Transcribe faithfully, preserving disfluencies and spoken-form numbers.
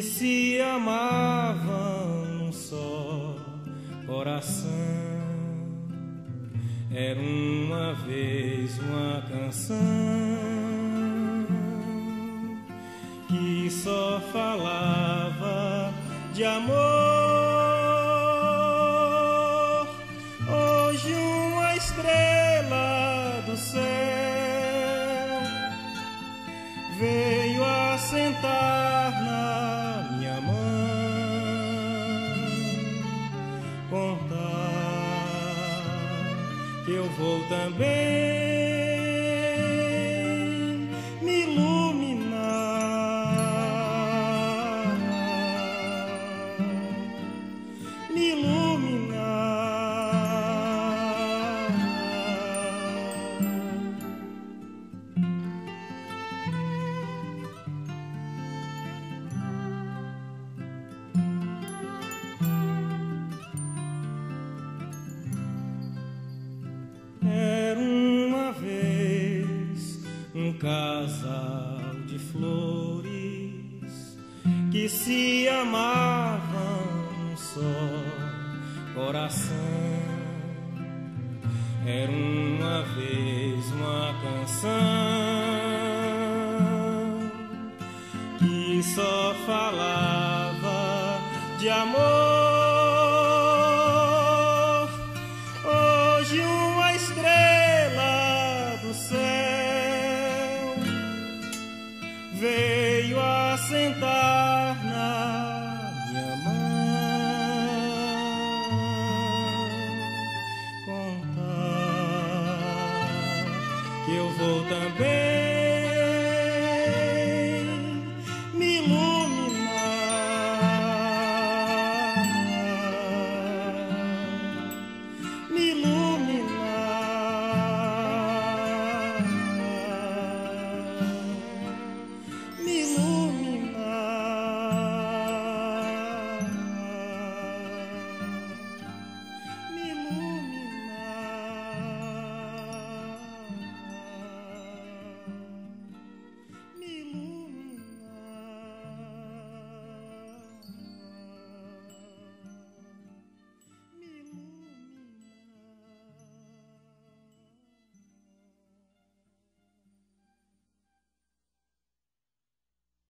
que se amavam num só coração. Era uma vez uma canção que só falava de amor. Hoje uma estrela do céu veio assentar na minha mão, contar que eu vou também me iluminar, me iluminar. Era uma vez um casal de flores que se amavam num só coração. Era uma vez uma canção que só falava de amor. Hoje uma estrela do céu veio assentar na minha mão, contar que eu vou também